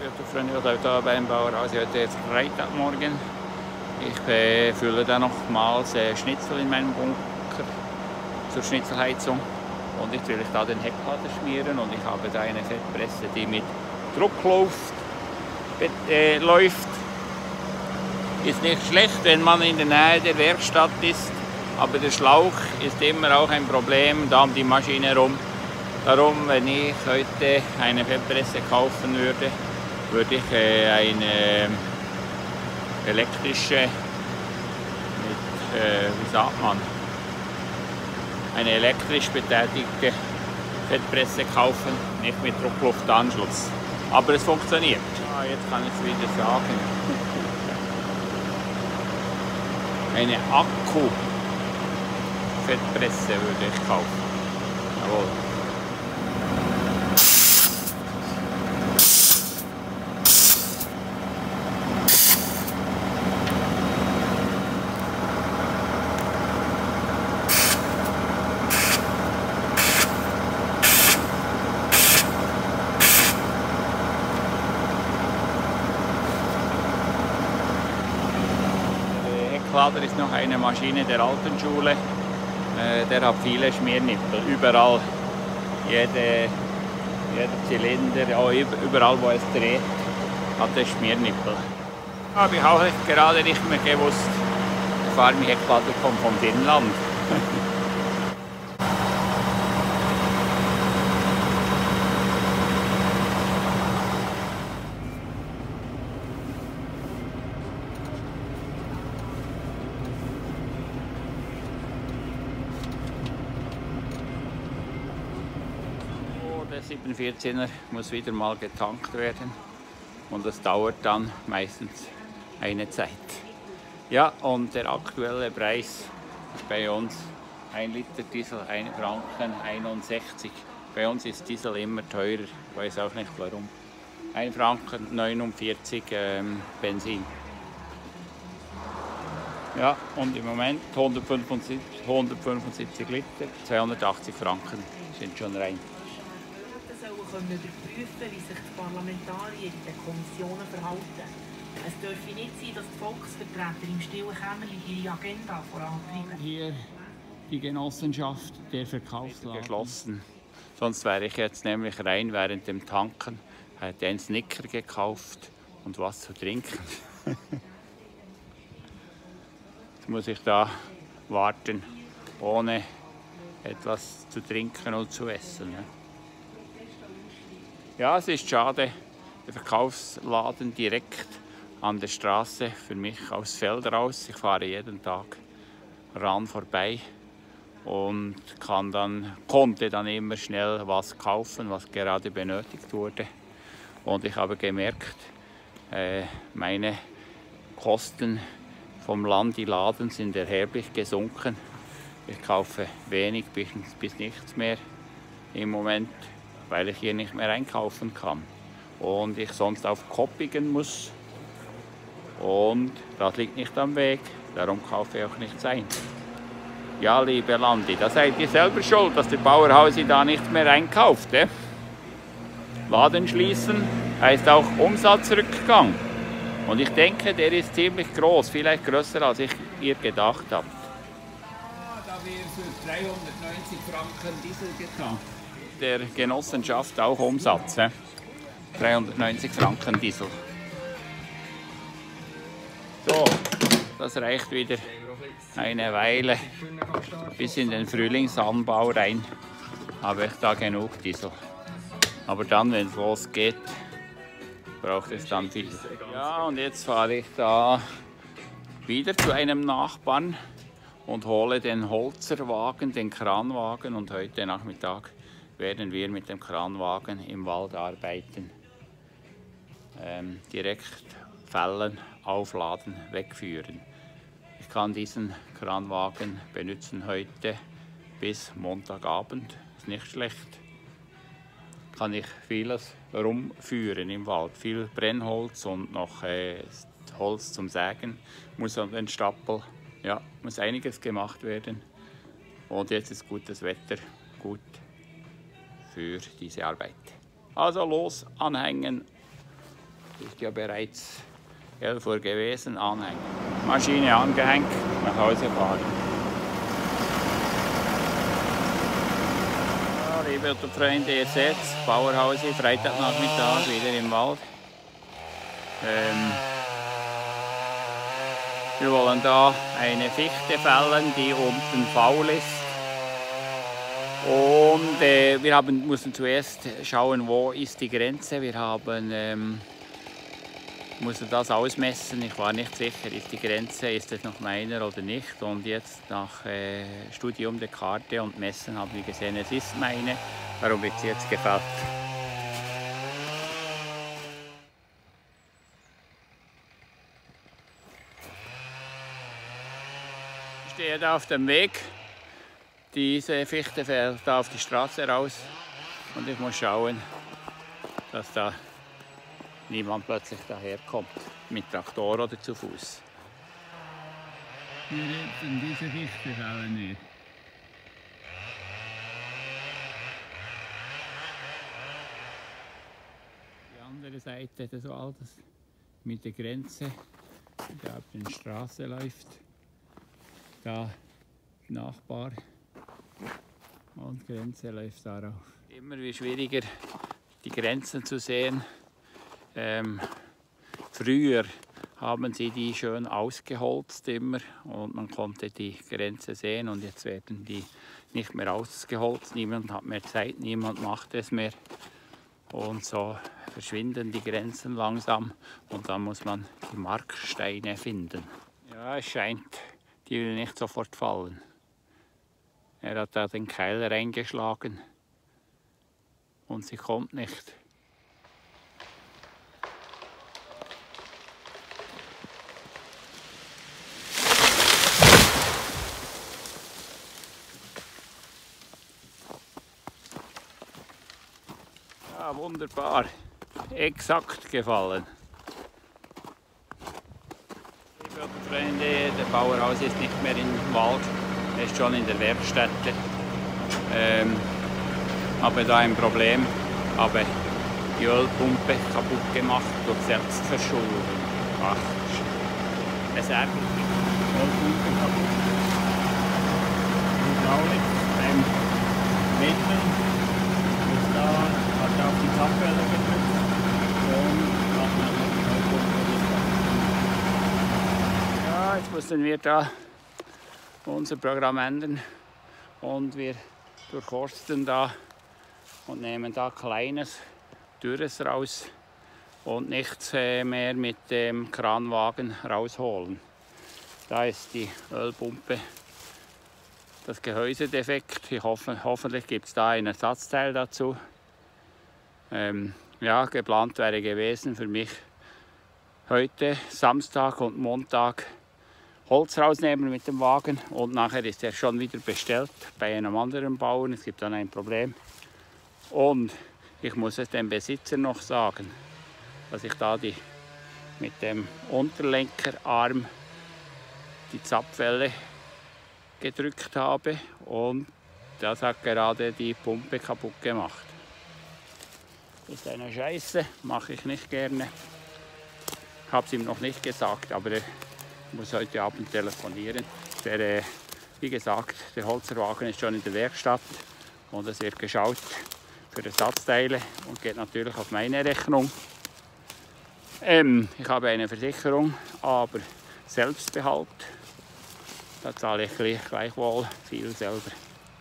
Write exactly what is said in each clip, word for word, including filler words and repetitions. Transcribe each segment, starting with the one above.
Freunde, ich hier beim Bauhaus heute Freitagmorgen. Ich äh, fülle da nochmals äh, Schnitzel in meinem Bunker zur Schnitzelheizung und ich will da den Hecklader schmieren und ich habe da eine Fettpresse, die mit Druckluft äh, läuft. Ist nicht schlecht, wenn man in der Nähe der Werkstatt ist, aber der Schlauch ist immer auch ein Problem, da um die Maschine herum. Darum, wenn ich heute eine Fettpresse kaufen würde, würde ich äh, eine elektrische, mit, äh, wie sagt man, eine elektrisch betätigte Fettpresse kaufen, nicht mit Druckluftanschluss. Aber es funktioniert. Ja, jetzt kann ich es wieder sagen. Eine Akku-Fettpresse würde ich kaufen. Jawohl. Hecklader ist noch eine Maschine der alten Schule. Äh, der hat viele Schmiernippel. Überall, jede, jeder Zylinder, auch überall wo es dreht, hat es Schmiernippel. Habe ich auch gerade nicht mehr gewusst. Der Farmi-Hecklader kommt vom Finnland. Der siebenhundertvierzehner muss wieder mal getankt werden und das dauert dann meistens eine Zeit. Ja, und der aktuelle Preis ist bei uns ein Liter Diesel, ein Franken einundsechzig. Bei uns ist Diesel immer teurer, ich weiß auch nicht warum. ein Franken neunundvierzig ähm, Benzin. Ja, und im Moment hundertfünfundsiebzig, hundertfünfundsiebzig Liter, zweihundertachtzig Franken sind schon rein. Können überprüfen, wie sich die Parlamentarier in den Kommissionen verhalten. Es dürfe nicht sein, dass die Volksvertreter im stillen Kämmerlein ihre Agenda vorantreiben. Hier die Genossenschaft der Verkaufsladen geschlossen. Sonst wäre ich jetzt nämlich rein während dem Tanken, hätte einen Snicker gekauft und was zu trinken. Jetzt muss ich da warten, ohne etwas zu trinken und zu essen. Ja, es ist schade, der Verkaufsladen direkt an der Straße, für mich aus Feld raus. Ich fahre jeden Tag ran vorbei und kann dann, konnte dann immer schnell was kaufen, was gerade benötigt wurde. Und ich habe gemerkt, äh, meine Kosten vom Landi-Laden sind erheblich gesunken. Ich kaufe wenig bis, bis nichts mehr im Moment, weil ich hier nicht mehr einkaufen kann und ich sonst auf Koppigen muss und das liegt nicht am Weg, darum kaufe ich auch nichts ein. Ja, liebe Landi, da seid ihr selber schuld, dass der Bauerhausi da nicht mehr einkauft. Eh? Laden schließen heißt auch Umsatzrückgang und ich denke, der ist ziemlich groß, vielleicht größer als ich ihr gedacht habt. Da wird für dreihundertneunzig Franken Diesel getan. Der Genossenschaft auch Umsatz. He? dreihundertneunzig Franken Diesel. So, das reicht wieder eine Weile bis in den Frühlingsanbau rein. Habe ich da genug Diesel. Aber dann, wenn es losgeht, braucht es dann viel. Ja, und jetzt fahre ich da wieder zu einem Nachbarn und hole den Holzerwagen, den Kranwagen und heute Nachmittag werden wir mit dem Kranwagen im Wald arbeiten. Ähm, direkt fällen, aufladen, wegführen. Ich kann diesen Kranwagen benutzen heute bis Montagabend, ist nicht schlecht. Kann ich vieles rumführen im Wald, viel Brennholz und noch äh, Holz zum Sägen, muss an den Stapel, ja, muss einiges gemacht werden. Und jetzt ist gutes Wetter, gut für diese Arbeit. Also los, anhängen ist ja bereits elf Uhr gewesen, anhängen. Maschine angehängt, nach Hause fahren. Ja, liebe Freunde, ihr seht, Bauerhause, Freitagnachmittag, wieder im Wald. Ähm, wir wollen da eine Fichte fällen, die unten faul ist. Und äh, wir haben, mussten zuerst schauen, wo ist die Grenze. Wir haben, ähm, mussten das ausmessen. Ich war nicht sicher, ist die Grenze, ist es noch meiner oder nicht. Und jetzt nach äh, Studium der Karte und Messen haben wir gesehen, es ist meine. Darum wird sie jetzt gefällt. Ich stehe da auf dem Weg. Diese Fichte fällt da auf die Straße raus und ich muss schauen, dass da niemand plötzlich daherkommt, mit Traktor oder zu Fuß. Hier in diese Fichte fallen wir. Die andere Seite des Waldes mit der Grenze, die auf der Straße läuft, da Nachbar. Und die Grenze läuft darauf. Immer wie schwieriger, die Grenzen zu sehen. Ähm, früher haben sie die schön ausgeholzt immer und man konnte die Grenze sehen und jetzt werden die nicht mehr ausgeholzt. Niemand hat mehr Zeit, niemand macht es mehr. Und so verschwinden die Grenzen langsam und dann muss man die Marksteine finden. Ja, es scheint, die will nicht sofort fallen. Er hat da den Keil reingeschlagen und sie kommt nicht. Ja, wunderbar. Exakt gefallen. Liebe Freunde, der Bauerhaus ist nicht mehr im Wald. Er ist schon in der Werkstätte. Ähm, habe da ein Problem, habe die Ölpumpe kaputt gemacht durch Selbstverschuldung. Ach, es ärgert mich. Ölpumpe kaputt. Hydraulik beim Mitteln ist da, hat auf die Zapfwelle gedrückt und macht dann noch die Ölpumpe. Ja, jetzt müssen wir da unser Programm ändern und wir durchforsten da und nehmen da kleines, dürres raus und nichts mehr mit dem Kranwagen rausholen. Da ist die Ölpumpe, das Gehäuse defekt. Ich hoffe, hoffentlich gibt es da ein Ersatzteil dazu. Ähm, ja, geplant wäre gewesen für mich heute Samstag und Montag Holz rausnehmen mit dem Wagen und nachher ist er schon wieder bestellt bei einem anderen Bauern. Es gibt dann ein Problem und ich muss es dem Besitzer noch sagen, dass ich da die mit dem Unterlenkerarm die Zapfwelle gedrückt habe und das hat gerade die Pumpe kaputt gemacht. Das ist eine Scheiße, mache ich nicht gerne. Ich habe es ihm noch nicht gesagt, aber er Ich muss heute Abend telefonieren. Der, äh, wie gesagt, der Holzerwagen ist schon in der Werkstatt und es wird geschaut für Ersatzteile und geht natürlich auf meine Rechnung. Ähm, ich habe eine Versicherung, aber Selbstbehalt, da zahle ich gleichwohl viel selber.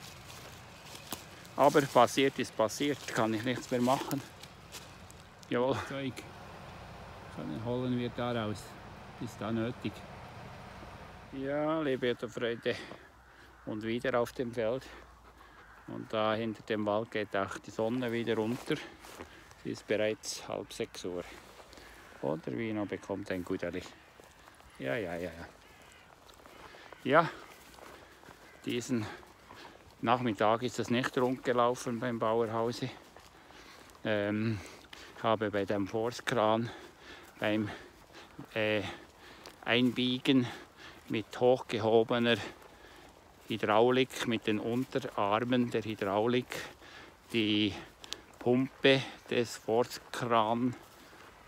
Aber passiert ist passiert, kann ich nichts mehr machen. Jawohl. Zeug, dann holen wir da raus, ist da nötig. Ja, liebe Freunde, und wieder auf dem Feld. Und da hinter dem Wald geht auch die Sonne wieder unter. Es ist bereits halb sechs Uhr. Und der Vino bekommt ein Guderli. Ja, ja, ja, ja. Ja, diesen Nachmittag ist es nicht rund gelaufen beim Bauerhause. Ähm, ich habe bei dem Forstkran beim äh, Einbiegen mit hochgehobener Hydraulik, mit den Unterarmen der Hydraulik, die Pumpe des Forstkrans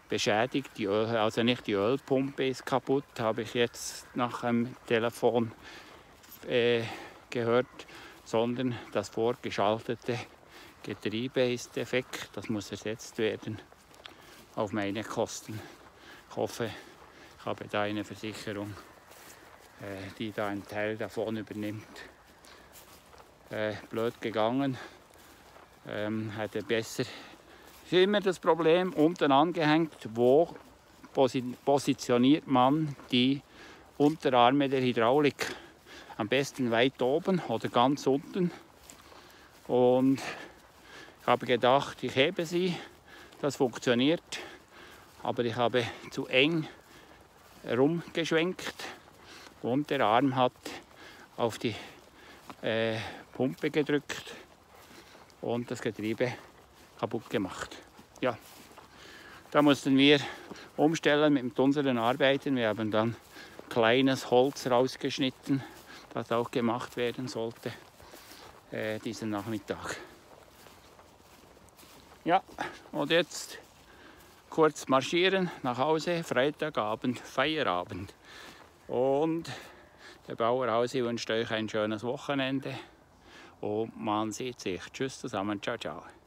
beschädigt. Die Öl, also nicht die Ölpumpe ist kaputt, habe ich jetzt nach dem Telefon äh, gehört, sondern das vorgeschaltete Getriebe ist defekt. Das muss ersetzt werden auf meine Kosten. Ich hoffe, ich habe da eine Versicherung, äh, die da einen Teil davon übernimmt. Äh, blöd gegangen. Ähm, hätte besser. Ist immer das Problem, unten angehängt, wo posi positioniert man die Unterarme der Hydraulik. Am besten weit oben oder ganz unten. Und ich habe gedacht, ich hebe sie, das funktioniert, aber ich habe zu eng rumgeschwenkt und der Arm hat auf die äh, Pumpe gedrückt und das Getriebe kaputt gemacht. Ja, da mussten wir umstellen mit unseren Arbeiten. Wir haben dann kleines Holz rausgeschnitten, das auch gemacht werden sollte äh, diesen Nachmittag. Ja, und jetzt kurz marschieren nach Hause, Freitagabend, Feierabend. Und der Bauerhausi wünscht euch ein schönes Wochenende und man sieht sich. Tschüss zusammen, ciao, ciao.